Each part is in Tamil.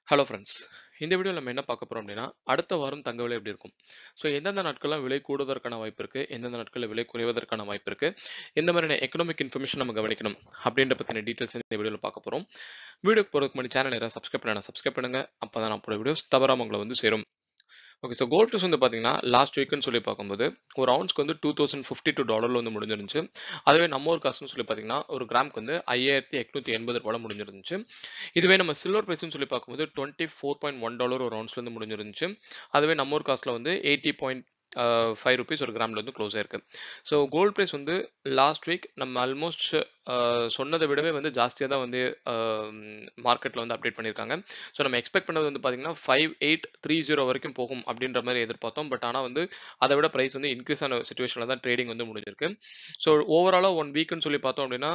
Hello friends. இந்த வீடியோவில் நம்ம என்ன பார்க்க போறோம் அப்படின்னா, அடுத்த வாரம் தங்க விலை எப்படி இருக்கும்? ஸோ எந்தெந்த நாட்கள்லாம் விலை கூடுவதற்கான வாய்ப்பு இருக்கு? எந்தெந்த நாட்கள்ல விலை குறைவதற்கான வாய்ப்பு இருக்கு? எந்த மாதிரியான எக்கனாமிக் இன்ஃபர்மேஷன் நம்ம கவனிக்கணும்? அப்படின்ற பத்தின டீட்டெயில்ஸ் இந்த வீடியோவில் பார்க்க போறோம். வீடியோக்கு போறதுக்கு முன்னாடி சேனல் யாராவது சப்ஸ்கிரைப் பண்ணலனா சப்ஸ்கிரைப் பண்ணுங்க. அப்பதான் நான் போடுற வீடியோஸ் தவறாம உங்களை வந்து சேரும். ஓகே. ஸோ கோல்ட் ப்ரைஸ் வந்து பார்த்தீங்கன்னா, லாஸ்ட் வீக்ன்னு சொல்லி பார்க்கும்போது, ஒரு அவுன்ஸ்க்கு வந்து $2052 வந்து முடிஞ்சிருந்துச்சு. அதுவே நம்ம ஊர் காசுன்னு சொல்லி பார்த்தீங்கன்னா, ஒரு கிராமுக்கு வந்து $5880 முடிஞ்சிருந்துச்சு. இதுவே நம்ம சில்வர் பிரைஸ்ன்னு சொல்லி பார்க்கும்போது $24.1 ஒரு அவுன்ஸ்ல இருந்து முடிஞ்சிருந்துச்சு. அதுவே நம்ம ஊர் காசுல வந்து 80.5 ருபீஸ் ஒரு கிராம்ல வந்து க்ளோஸ் ஆயிருக்கு. ஸோ கோல்ட் பிரைஸ் வந்து லாஸ்ட் வீக் நம்ம ஆல்மோஸ்ட் சொன்னதை விடவே வந்து ஜாஸ்தியாக தான் வந்து மார்க்கெட்டில் வந்து அப்டேட் பண்ணியிருக்காங்க. ஸோ நம்ம எக்ஸ்பெக்ட் பண்ணது வந்து பார்த்தீங்கன்னா 5830 வரைக்கும் போகும் அப்படின்ற மாதிரி எதிர்பார்த்தோம். பட் ஆனால் வந்து அதை விட பிரைஸ் வந்து இன்க்ரீஸ் ஆன சுச்சுவேஷனில் தான் ட்ரேடிங் வந்து முடிஞ்சிருக்கு. ஸோ ஓவராலாக ஒன் வீக்னு சொல்லி பார்த்தோம் அப்படின்னா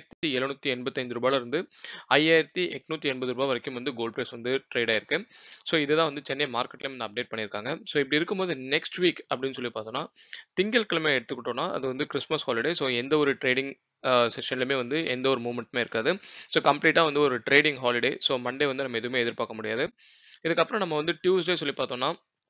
$5785 இருந்து $5880 வரைக்கும் வந்து கோல்ட் பிரைஸ் வந்து ட்ரேட் ஆயிருக்கு. ஸோ இதுதான் வந்து சென்னை மார்க்கெட்லேயும் வந்து அப்டேட் பண்ணியிருக்காங்க. ஸோ இப்படி இருக்கும்போது நெக்ஸ்ட் வீக் அப்படின்னு சொல்லி பார்த்தோம்னா, திங்கட்கிழமை எடுத்துக்கிட்டோம்னா அது வந்து கிறிஸ்மஸ் ஹாலிடே. ஸோ எந்த ஒரு ட்ரேடிங் செஷன்லையுமே வந்து எந்த ஒரு மூவ்மெண்ட்டுமே இருக்காது. ஸோ கம்ப்ளீட்டாக வந்து ஒரு ட்ரேடிங் ஹாலிடே. ஸோ மண்டே வந்து நம்ம எதுவுமே எதிர்பார்க்க முடியாது. இதுக்கப்புறம் நம்ம வந்து டியூஸ்டே சொல்லி பார்த்தோம்னா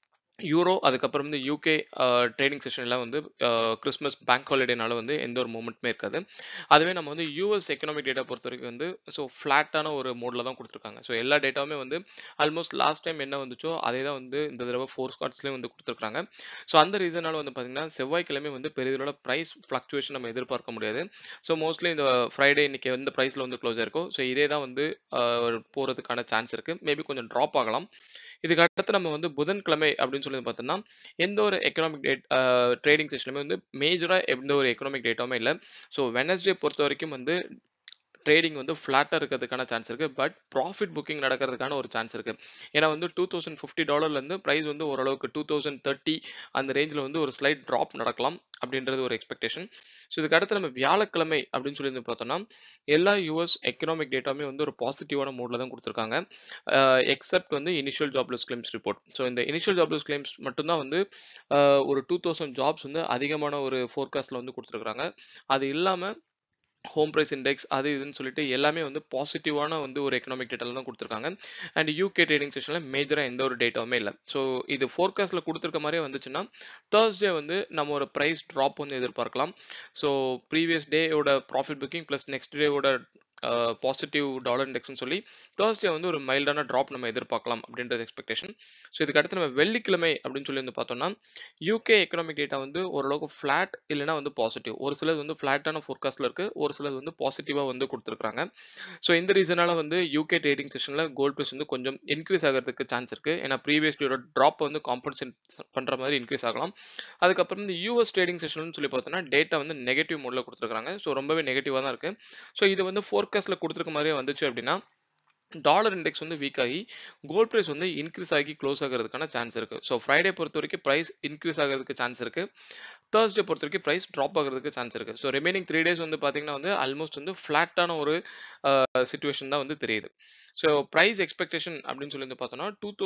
யூரோ அதுக்கப்புறம் வந்து யூகே ட்ரேடிங் செஷன்லாம் வந்து கிறிஸ்மஸ் பேங்க் ஹாலிடேனால வந்து எந்த ஒரு மூமெண்ட்டுமே இருக்காது. அதுவே நம்ம வந்து யூஎஸ் எக்கனாமிக் டேட்டா பொறுத்த வரைக்கும் வந்து ஸோ ஃப்ளாட்டான ஒரு மோடில் தான் கொடுத்துருக்காங்க. ஸோ எல்லா டேட்டாவுமே வந்து ஆல்மோஸ்ட் லாஸ்ட் டைம் என்ன வந்துச்சோ அதே தான் வந்து இந்த தடவை ஃபோர் ஸ்காட்ஸ்லேயும் வந்து கொடுத்துருக்காங்க. ஸோ அந்த ரீசனால வந்து பார்த்தீங்கன்னா செவ்வாய்க்கிழமை வந்து பெரிதளவு ப்ரைஸ் ஃப்ளக்சுவேஷன் நம்ம எதிர்பார்க்க முடியாது. ஸோ மோஸ்ட்லி இந்த ஃப்ரைடே இன்னைக்கு எந்த ப்ரைஸில் வந்து க்ளோஸ் ஆயிருக்கோ ஸோ இதே தான் வந்து போகிறதுக்கான சான்ஸ் இருக்குது. மேபி கொஞ்சம் ட்ராப் ஆகலாம். இதுக்கு அடுத்து நம்ம வந்து புதன்கிழமை அப்படின்னு சொல்லி பார்த்தோம்னா, எந்த ஒரு எக்கனாமிக் டேட் ட்ரேடிங் செஷன்லுமே வந்து மேஜரா எந்த ஒரு எக்கனாமிக் டேட்டாவுமே இல்ல. ஸோ வெட்னஸ்டே பொறுத்தவரைக்கும் வந்து ட்ரேடிங் வந்து ஃப்ளாட்டா இருக்கிறதுக்கான சான்ஸ் இருக்கு. பட் ப்ராஃபிட் புக்கிங் நடக்கிறதுக்கான ஒரு சான்ஸ் இருக்கு. ஏன்னா வந்து $2050 இருந்து பிரைஸ் வந்து ஓரளவுக்கு 2030 அந்த ரேஞ்சில வந்து ஒரு ஸ்லைட் டிராப் நடக்கலாம் அப்படின்றது ஒரு எக்ஸ்பெக்டேஷன். ஸோ இதுக்கு அடுத்து நம்ம வியாழக்கிழமை அப்படின்னு சொல்லி வந்து பார்த்தோம்னா, எல்லா யுஎஸ் எக்கனாமிக் டேட்டாவுமே வந்து ஒரு பாசிட்டிவான மூட்ல தான் கொடுத்துருக்காங்க. எக்ஸெப்ட் வந்து initial jobless claims report. So இந்த இனிஷியல் ஜாப்லெஸ் கிளைம்ஸ் மட்டும்தான் வந்து ஒரு 2000 ஜாப்ஸ் வந்து அதிகமான ஒரு ஃபோர்காஸ்ட்ல வந்து கொடுத்துருக்காங்க. அது இல்லாம ஹோம் பிரைஸ் இண்டெக்ஸ் அது இதுன்னு சொல்லிட்டு எல்லாமே வந்து பாசிட்டிவான வந்து ஒரு எக்கனாமிக் டேட்டால தான் கொடுத்துருக்காங்க. அண்ட் யூகே ட்ரேடிங் செஷன்ல மேஜரா எந்த ஒரு டேட்டாவுமே இல்லை. ஸோ இது ஃபோர்காஸ்ட்ல கொடுத்துருக்க மாதிரியே வந்துச்சுன்னா தேர்ஸ்டே வந்து நம்ம ஒரு ப்ரைஸ் ட்ராப் வந்து எதிர்பார்க்கலாம். ஸோ ப்ரீவியஸ் டேயோட ப்ராஃபிட் புக்கிங் ப்ளஸ் நெக்ஸ்ட் டேவோட பாசிட்டிவ் டாலர் இண்டெக்ஸ்னு சொல்லி தேர்ஸ்டே வந்து ஒரு மைல்டான ட்ராப் நம்ம எதிர்பார்க்கலாம் அப்படின்றது எக்ஸ்பெக்டேஷன். ஸோ இதுக்கு அடுத்து நம்ம வெள்ளிக்கிழமை அப்படின்னு சொல்லி வந்து பார்த்தோம்னா யூகே எக்கனாமிக் டேட்டா வந்து ஓரளவுக்கு ஃபிளாட் இல்லைன்னா வந்து பாசிட்டிவ். ஒரு சிலது வந்து ஃபிளாட்டான ஃபோர்காஸ்ட்ல இருக்கு, ஒரு சிலது வந்து பாசிட்டிவா வந்து கொடுத்துருக்காங்க. ஸோ இந்த ரீசனால வந்து யூகே ட்ரேடிங் செஷன்ல கோல்ட் பிரைஸ் வந்து கொஞ்சம் இன்க்ரீஸ் ஆகிறதுக்கு சான்ஸ் இருக்கு. ஏன்னா ப்ரீவியஸ் டேயோட ட்ராப் வந்து காம்பன்சேட் பண்ற மாதிரி இன்க்ரீஸ் ஆகலாம். அதுக்கப்புறம் இந்த யூஎஸ் ட்ரேடிங் செஷன் சொல்லி பார்த்தோம்னா டேட்டா வந்து நெகட்டிவ் மோட்ல கொடுத்துருக்காங்க. ஸோ ரொம்பவே நெகட்டிவா தான் இருக்கு. ஸோ இது வந்து ஃபோர்காஸ்ட்ல கொடுத்துருக்க மாதிரியே வந்துச்சு அப்படின்னா டாலர் இண்டெக்ஸ் வந்து வீக் ஆகி கோல்ட் பிரைஸ் வந்து இன்க்ரீஸ் ஆகி க்ளோஸ் ஆகிறதுக்கான சான்ஸ் இருக்கு. ஸோ ஃப்ரைடே பொறுத்த வரைக்கும் பிரைஸ் இன்க்ரீஸ் ஆகிறதுக்கு சான்ஸ் இருக்கு. தேர்ஸ்டே பொறுத்த வரைக்கும் பிரைஸ் ட்ராப் ஆகிறதுக்கு சான்ஸ் இருக்கு. ஸோ ரிமைனிங் 3 days வந்து பாத்தீங்கன்னா வந்து ஆல்மோஸ்ட் வந்து ஃபிளாட்டான ஒரு சிச்சுவேஷன் தான் வந்து தெரியுது. ஸோ பிரைஸ் எக்ஸ்பெக்டேஷன் அப்படின்னு சொல்லி வந்து பார்த்தோம்னா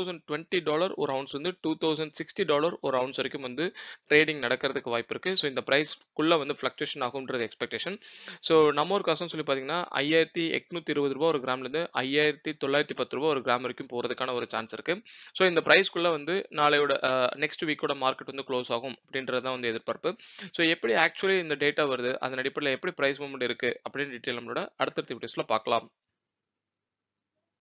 $2020 ஒரு அவுன்ஸ் வந்து $2060 ஒரு அவுன்ஸ் வரைக்கும் வந்து ட்ரேடிங் நடக்கிறதுக்கு வாய்ப்பு இருக்கு. ஸோ இந்த பிரைஸ்க்குள்ள வந்து ஃபிளக்சுவேஷன் ஆகும்ன்றது எக்ஸ்பெக்டேஷன். ஸோ நம்ம ஒரு காசுன்னு சொல்லி பார்த்தீங்கன்னா $5820 ஒரு கிராம்ல இருந்து $5910 ஒரு கிராம் வரைக்கும் போறதுக்கான ஒரு சான்ஸ் இருக்கு. ஸோ இந்த பிரைஸ்க்குள்ள வந்து நாளையோட நெக்ஸ்ட் வீக்கோட மார்க்கெட் வந்து க்ளோஸ் ஆகும் அப்படின்றது தான் வந்து எதிர்பார்ப்பு. ஸோ எப்படி ஆக்சுவலி இந்த டேட்டா வருது, அதன் அடிப்படையில் எப்படி பிரைஸ் மூவ்மெண்ட் இருக்கு அப்படின்னு டீட்டெயில் நம்மளோட அடுத்தடுத்த வீடியோஸ்ல பார்க்கலாம்.